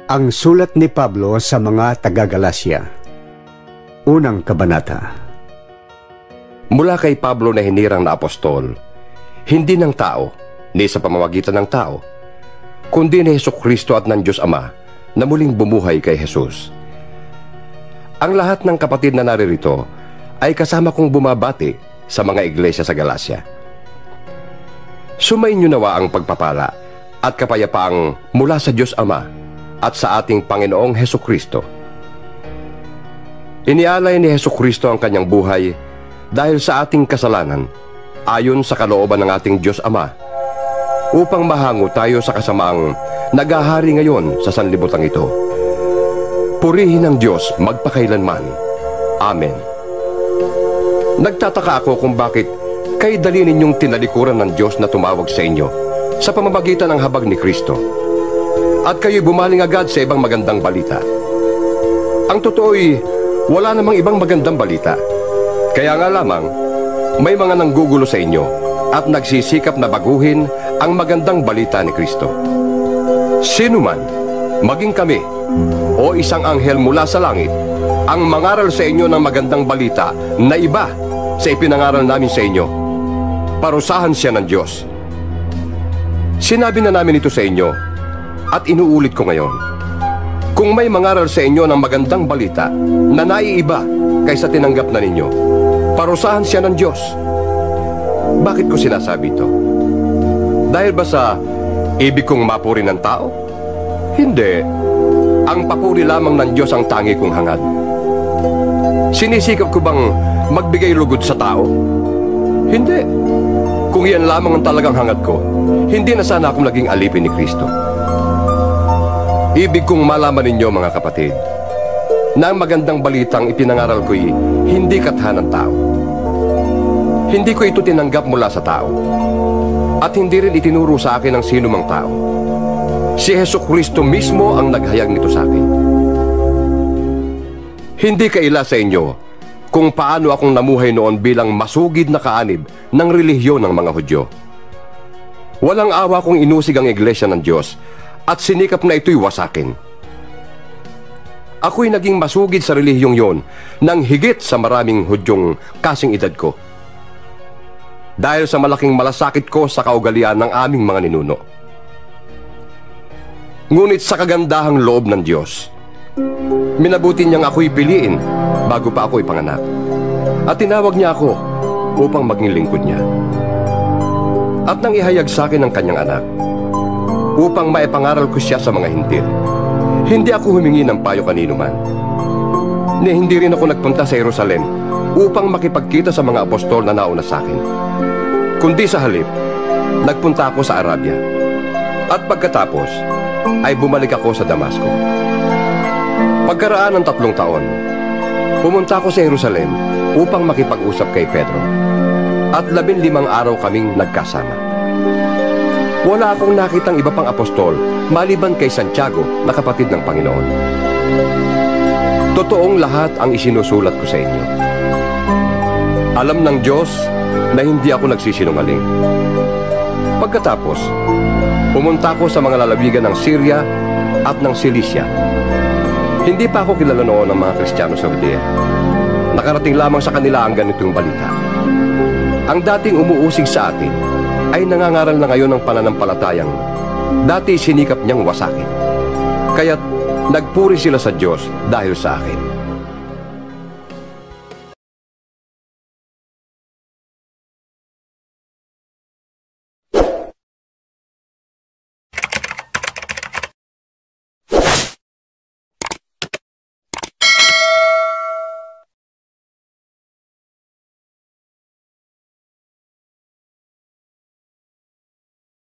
Ang sulat ni Pablo sa mga taga-Galasya. Unang kabanata. Mula kay Pablo na hinirang na apostol, hindi ng tao, ni sa pamamagitan ng tao, kundi ni Hesukristo at ng Diyos Ama na muling bumuhay kay Jesus. Ang lahat ng kapatid na naririto ay kasama kong bumabati sa mga iglesia sa Galasya. Sumainyo nawa ang pagpapala at kapayapaang mula sa Diyos Ama at sa ating Panginoong Hesukristo. Inialay ni Hesukristo ang kanyang buhay dahil sa ating kasalanan ayon sa kalooban ng ating Diyos Ama upang mahango tayo sa kasamaang naghahari ngayon sa sanlibutan ito. Purihin ang Diyos magpakailanman. Amen. Nagtataka ako kung bakit kayo dali ninyong tinalikuran ng Diyos na tumawag sa inyo sa pamamagitan ng habag ni Kristo. At kayo'y bumaling agad sa ibang magandang balita. Ang totoo'y wala namang ibang magandang balita. Kaya nga lamang, may mga nanggugulo sa inyo at nagsisikap na baguhin ang magandang balita ni Kristo. Sino man, maging kami, o isang anghel mula sa langit, ang mangaral sa inyo ng magandang balita na iba sa ipinangaral namin sa inyo, parusahan siya ng Diyos. Sinabi na namin ito sa inyo, at inuulit ko ngayon, kung may mangaral sa inyo ng magandang balita na naiiba kaysa tinanggap na ninyo, parusahan siya ng Diyos. Bakit ko sinasabi ito? Dahil ba sa ibig kong mapuri ng tao? Hindi. Ang papuri lamang ng Diyos ang tangi kong hangad. Sinisikap ko bang magbigay lugod sa tao? Hindi. Kung yan lamang ang talagang hangad ko, hindi na sana akong naging alipin ni Kristo. Ibig kong malaman ninyo mga kapatid, na ang magandang balitang ipinangaral ko'y hindi katha ng tao. Hindi ko ito tinanggap mula sa tao, at hindi rin itinuro sa akin ng sino mang tao. Si Hesukristo mismo ang naghayag nito sa akin. Hindi kaila sa inyo kung paano akong namuhay noon bilang masugid na kaanib ng relihiyon ng mga Hudyo. Walang awa kong inusig ang iglesia ng Diyos at sinikap na ito'y wasakin. Ako'y naging masugid sa relihiyong yon nang higit sa maraming Hudyong kasing edad ko. Dahil sa malaking malasakit ko sa kaugalian ng aming mga ninuno. Ngunit sa kagandahang loob ng Diyos, minabuti niyang ako'y piliin bago pa ako'y panganak. At tinawag niya ako upang maging lingkod niya. At nang ihayag sa akin ang kanyang anak, upang maipangaral ko siya sa mga hintil, hindi ako humingi ng payo kanino man. Ni hindi rin ako nagpunta sa Jerusalem upang makipagkita sa mga apostol na nauna sa akin. Kundi sa halip, nagpunta ako sa Arabia. At pagkatapos, ay bumalik ako sa Damasco. Pagkaraan ng 3 taon, pumunta ako sa Jerusalem upang makipag-usap kay Pedro. At 15 araw kaming nagkasama. Wala akong nakitang iba pang apostol maliban kay Santiago na kapatid ng Panginoon. Totoong lahat ang isinusulat ko sa inyo. Alam ng Diyos na hindi ako nagsisinungaling. Pagkatapos, pumunta ako sa mga lalawigan ng Syria at ng Cilicia. Hindi pa ako kilala noon ng mga Kristiyano sa Judea. Nakarating lamang sa kanila ang ganitong balita. Ang dating umuusig sa atin ay nangangaral na ngayon ng pananampalatayang dati sinikap niyang wasakin. Kaya't nagpuri sila sa Diyos dahil sa akin.